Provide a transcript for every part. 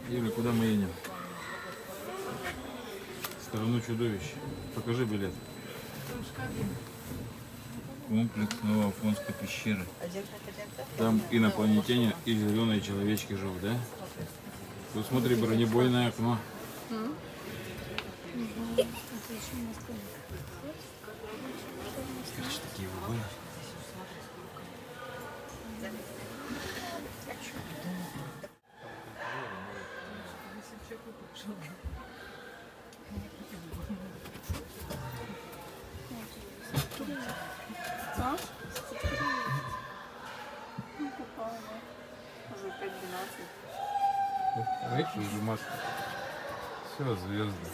Юля, куда мы едем? В сторону чудовищ. Покажи билет. Комплекс Новоафонской пещеры. Там инопланетяне и зеленые человечки живут, да? Тут смотри, бронебойное окно. Короче, такие выборы. Все, звезды.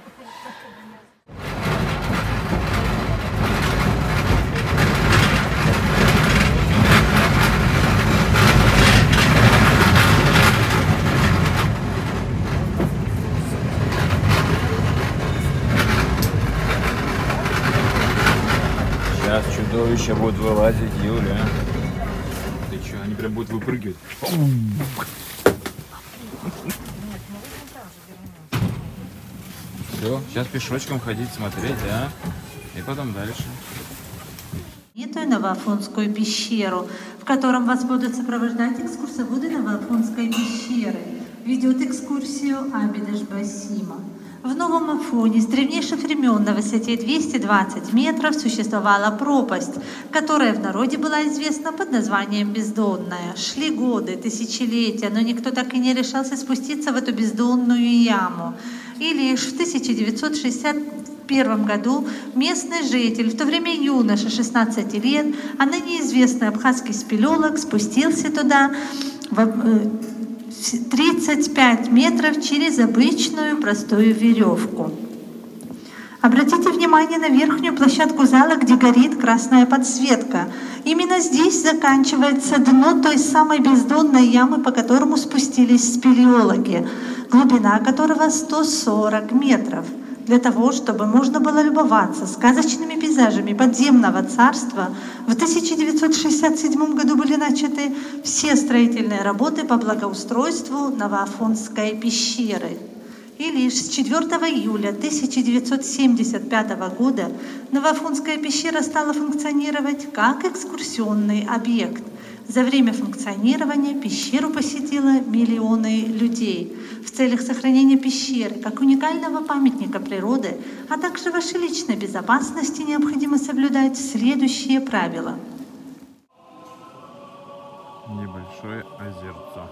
Сейчас чудовища будут вылазить, Юля. Ты что, они прям будут выпрыгивать? Все, сейчас пешочком ходить, смотреть, да? И потом дальше. Новоафонскую пещеру, в котором вас будут сопровождать экскурсоводы Новоафонской пещеры. Ведет экскурсию Абидеш Басима. В Новом Афоне с древнейших времен на высоте 220 метров существовала пропасть, которая в народе была известна под названием Бездонная. Шли годы, тысячелетия, но никто так и не решался спуститься в эту бездонную яму. И лишь в 1961 году местный житель, в то время юноша 16 лет, а ныне известный абхазский спелеолог, спустился туда 35 метров через обычную простую веревку. Обратите внимание на верхнюю площадку зала, где горит красная подсветка. Именно здесь заканчивается дно той самой бездонной ямы, по которому спустились спелеологи, глубина которого 140 метров. Для того, чтобы можно было любоваться сказочными пейзажами подземного царства, в 1967 году были начаты все строительные работы по благоустройству Новоафонской пещеры. И лишь с 4 июля 1975 года Новоафонская пещера стала функционировать как экскурсионный объект. За время функционирования пещеру посетило миллионы людей. В целях сохранения пещеры как уникального памятника природы, а также вашей личной безопасности необходимо соблюдать следующие правила. Небольшое озерцо.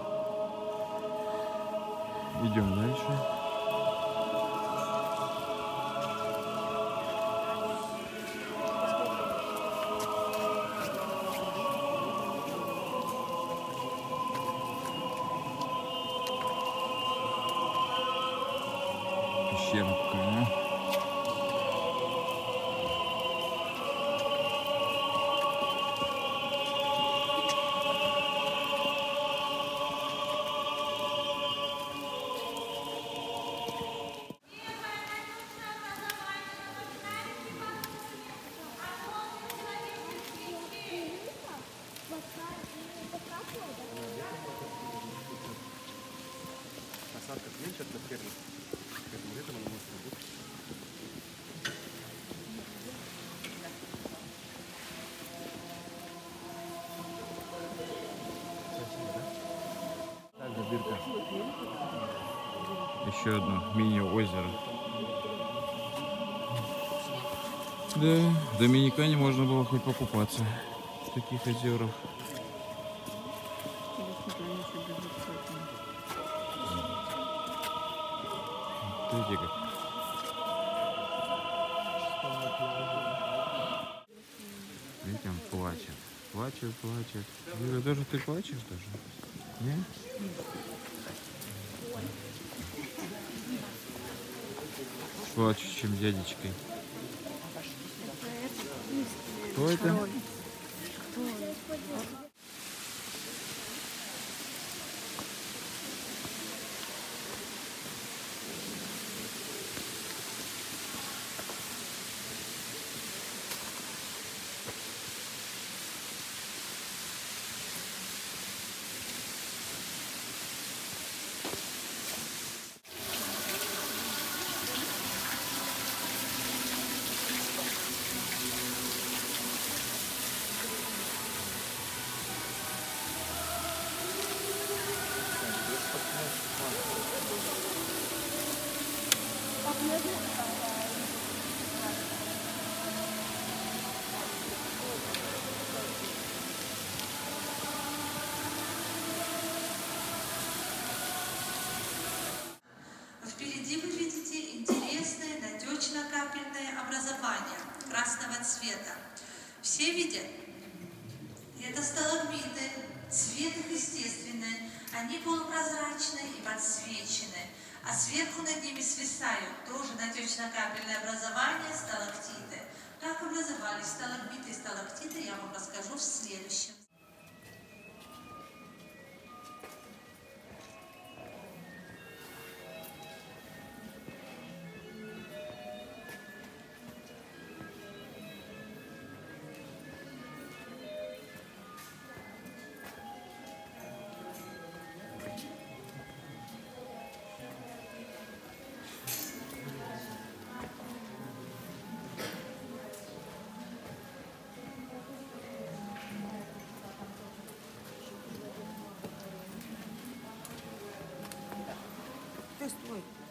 Идем дальше. Пещерка. Осадков меньше от фермы. Поэтому летом она может работать. Также дырка. Еще одно мини-озеро. Да, в Доминикане можно было хоть покупаться в таких озерах. Смотрите как. Видите, он плачет. Плачет, плачет. Юля, даже ты плачешь даже? Нет? Плачешь, чем дядечкой. Кто это? Впереди вы видите интересное натечно-капельное образование красного цвета. Все видят? Это сталагмиты, цвет их естественный, они полупрозрачные и подсвечены, а сверху над ними свисают тоже натечно-капельное образование сталактиты. Как образовались сталагмиты и сталактиты, я вам расскажу в следующем. Ты стой.